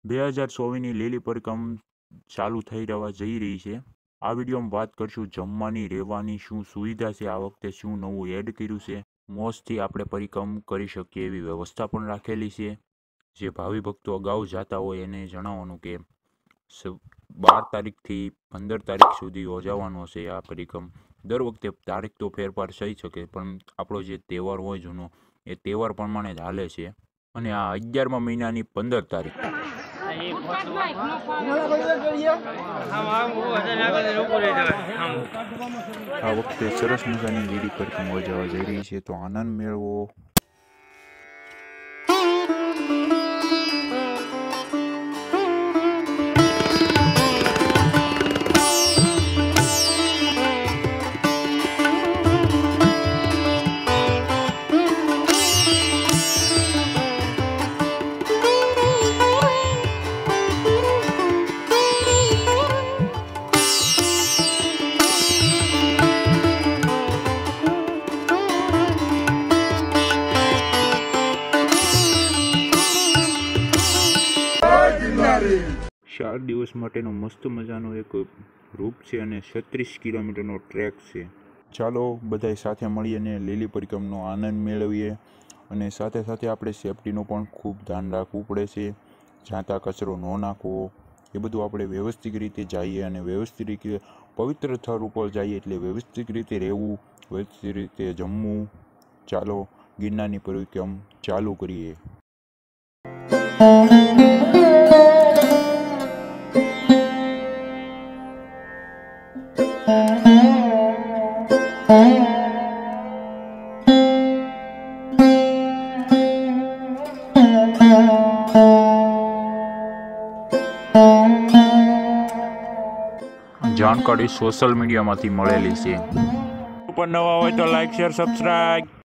2024ની લીલી પરિક્રમા ચાલુ થઈ જઈ રહી છે। આ વિડીયોમાં વાત કરશું જમવાની રહેવાની શું સુવિધા છે, આ વખતે શું નવું એડ કર્યું છે, મોજથી આપણે પરિક્રમા કરી શકીએ એવી વ્યવસ્થા પણ રાખેલી છે। જે ભાવિ ભક્તો અગાઉ જતા હોય એને જણાવવાનું કે 12 તારીખથી 15 તારીખ સુધી યોજાવાનો છે આ પરિક્રમા। દર વખતે તારીખ તો ફેરફાર થઈ શકે, પણ આપણો જે તહેવાર હોય જૂનો એ તહેવાર પ્રમાણે જ હાલે છે। અને આ 11મા મહિનાની 15 તારીખ આ વખતે સરસ મજાની લીલી પરિક્રમા યોજાવા જઈ રહી છે, તો આનંદ મેળવો। ચાર દિવસ માટેનો મસ્ત મજાનો એક રૂપ છે અને 36 કિલોમીટરનો ટ્રેક છે। ચાલો બધાય સાથે મળીને લીલી પરિક્રમાનો આનંદ મેળવીએ। અને સાથે સાથે આપણે સેફટીનું પણ ખૂબ ધ્યાન રાખવું પડે છે। જ્યાં કચરો ન નાખવો, એ બધું આપણે વ્યવસ્થિત રીતે જઈએ અને વ્યવસ્થિત રીતે પવિત્ર સ્થળ ઉપર જઈએ એટલે વ્યવસ્થિત રીતે રહેવું, વ્યવસ્થિત રીતે જમવું। ચાલો ગિરનારની પરિક્રમા ચાલુ કરીએ। જાણકારી સોશિયલ મીડિયામાંથી મળેલી છે। ઉપર નવા હોય તો લાઈક, શેર, સબસ્ક્રાઇબ।